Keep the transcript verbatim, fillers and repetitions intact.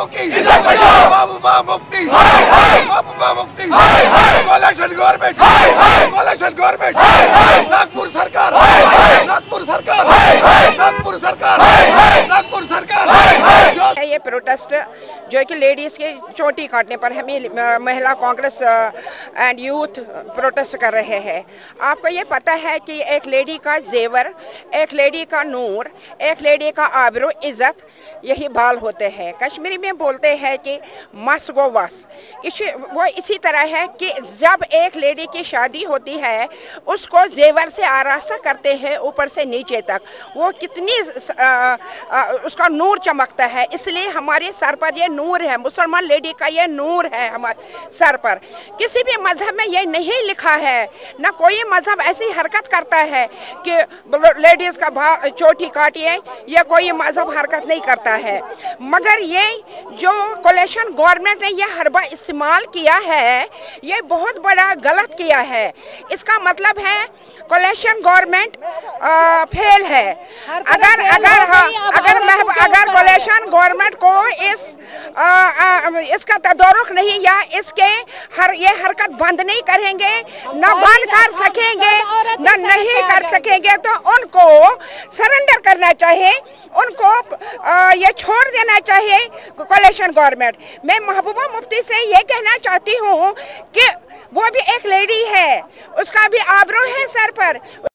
लड़कियों की Mehbooba Mufti Mehbooba Mufti coalition government coalition government Nagpur सरकार नागपुर सरकार नागपुर सरकार नागपुर सरकार। ये प्रोटेस्ट जो कि लेडीज के चोटी काटने पर हमें महिला कांग्रेस एंड यूथ प्रोटेस्ट कर रहे हैं। आपको ये पता है कि एक लेडी का जेवर, एक लेडी का नूर, एक लेडी का आबरू इज्जत यही बाल होते हैं। कश्मीरी में बोलते हैं कि मस गो वस। वो इसी तरह है कि जब एक लेडी की शादी होती है उसको जेवर से आरास्ता करते हैं ऊपर से नीचे तक, वो कितनी आ, आ, उसका नूर चमकता है। इसलिए हमारे सर पर ये नूर है, मुसलमान लेडी का ये नूर है हमारे सर पर। किसी भी मजहब में ये नहीं लिखा है, ना कोई मजहब ऐसी हरकत करता है कि लेडीज का चोटी काटिए, ये कोई मजहब हरकत नहीं करता है। मगर ये जो कोalition गवर्नमेंट ने ये हरबा इस्तेमाल किया है, ये बहुत बड़ा गलत किया है। इसका मतलब है कोalition गवर्नमेंट फेल है। अगर अगर अगर अगर कोalition गवर्नमेंट को इस आ, आ, इसका तदारुक नहीं या इसके हर ये हरकत बंद नहीं करेंगे, न बंद कर सकेंगे, न नहीं कर सकेंगे, तो उनको सरेंडर करना चाहिए, उनको आ, ये छोड़ देना चाहिए कोalition गवर्नमेंट। मैं महबूबा मुफ्ती से ये कहना चाहती हूँ कि वो भी एक लेडी है, उसका भी आबरू है सर पर।